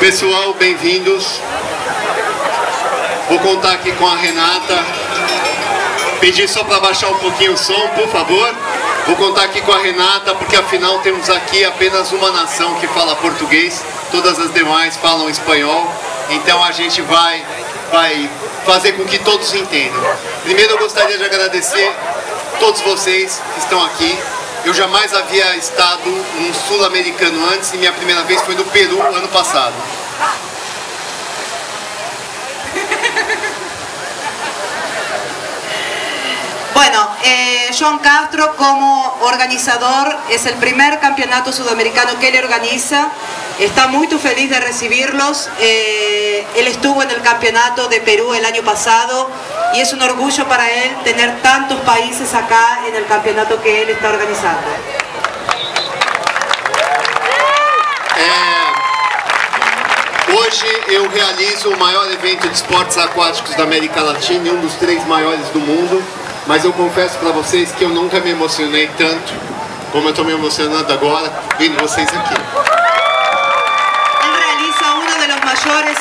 Pessoal, bem-vindos. Vou contar aqui com a Renata. Pedir só para baixar um pouquinho o som, por favor. Vou contar aqui com a Renata, porque afinal temos aqui apenas uma nação que fala português. Todas as demais falam espanhol. Então a gente vai fazer com que todos entendam. Primeiro eu gostaria de agradecer todos vocês que estão aqui. Eu jamais havia estado num sul-americano antes e minha primeira vez foi no Peru ano passado. Bueno, Joan Castro como organizador es el primer campeonato sudamericano que él organiza. Está muy feliz de recibirlos. Él estuvo en el campeonato de Perú el año pasado y es un orgullo para él tener tantos países acá en el campeonato que él está organizando. Hoje eu realizo o maior evento de esportes aquáticos da América Latina e um dos 3 maiores do mundo. Mas eu confesso para vocês que eu nunca me emocionei tanto como eu estou me emocionando agora vendo vocês aqui. Él realiza uno de los mayores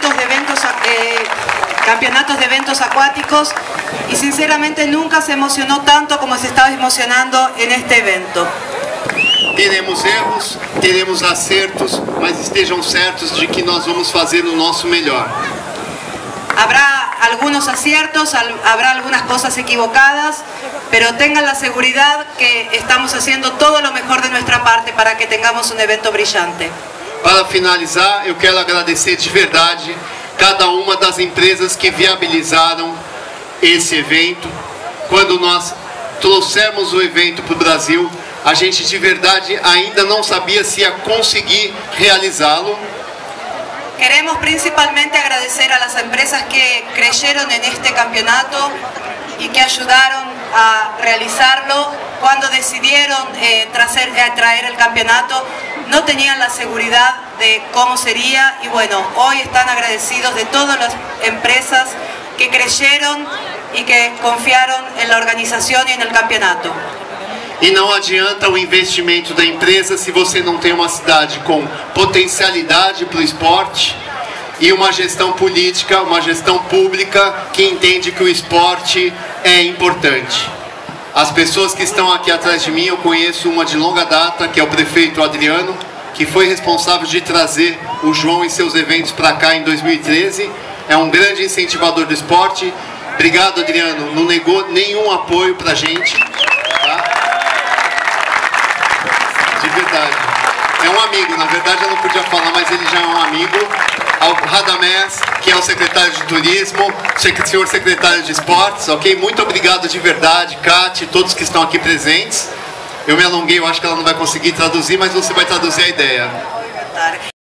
campeonatos de eventos acuáticos y sinceramente nunca se emocionó tanto como se estaba emocionando en este evento. Teremos erros, teremos acertos, mas estejam certos de que nós vamos fazer o nosso melhor. Habrá algunos aciertos, habrá algunas cosas equivocadas, pero tengan la seguridad que estamos haciendo todo lo mejor de nuestra parte para que tengamos un evento brillante. Para finalizar, eu quero agradecer de verdade cada uma das empresas que viabilizaram esse evento. Quando nós trouxemos o evento para o Brasil, a gente de verdade ainda não sabia se ia conseguir realizá-lo. Queremos principalmente agradecer a las empresas que creyeron en este campeonato y que ayudaron a realizarlo. Cuando decidieron traer el campeonato, no tenían la seguridad de cómo sería y bueno, hoy están agradecidos de todas las empresas que creyeron y que confiaron en la organización y en el campeonato. E não adianta o investimento da empresa se você não tem uma cidade com potencialidade para o esporte e uma gestão política, uma gestão pública que entende que o esporte é importante. As pessoas que estão aqui atrás de mim, eu conheço uma de longa data, que é o prefeito Adriano, que foi responsável de trazer o João e seus eventos para cá em 2013. É um grande incentivador do esporte. Obrigado, Adriano. Não negou nenhum apoio para a gente. Tá? De verdade. É um amigo, na verdade eu não podia falar, mas ele já é um amigo. Ao Radamés, que é o secretário de turismo, senhor secretário de esportes, ok? Muito obrigado de verdade, Kate, todos que estão aqui presentes. Eu me alonguei, eu acho que ela não vai conseguir traduzir, mas você vai traduzir a ideia.